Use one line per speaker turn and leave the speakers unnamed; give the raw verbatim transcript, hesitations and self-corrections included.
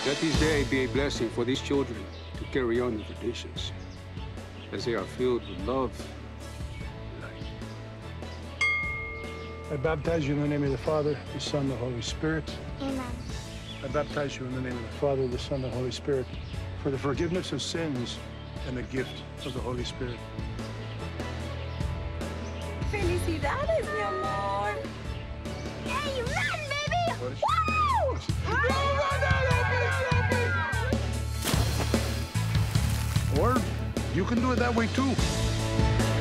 Let this day be a blessing for these children to carry on the traditions, as they are filled with love and light.
I baptize you in the name of the Father, the Son, and the Holy Spirit.
Amen.
I baptize you in the name of the Father, the Son, and the Holy Spirit, for the forgiveness of sins and the gift of the Holy Spirit.
¡Felicidades, mi amor!
Hey, run, baby!
What is-
Woo!
Or you can do it that way too.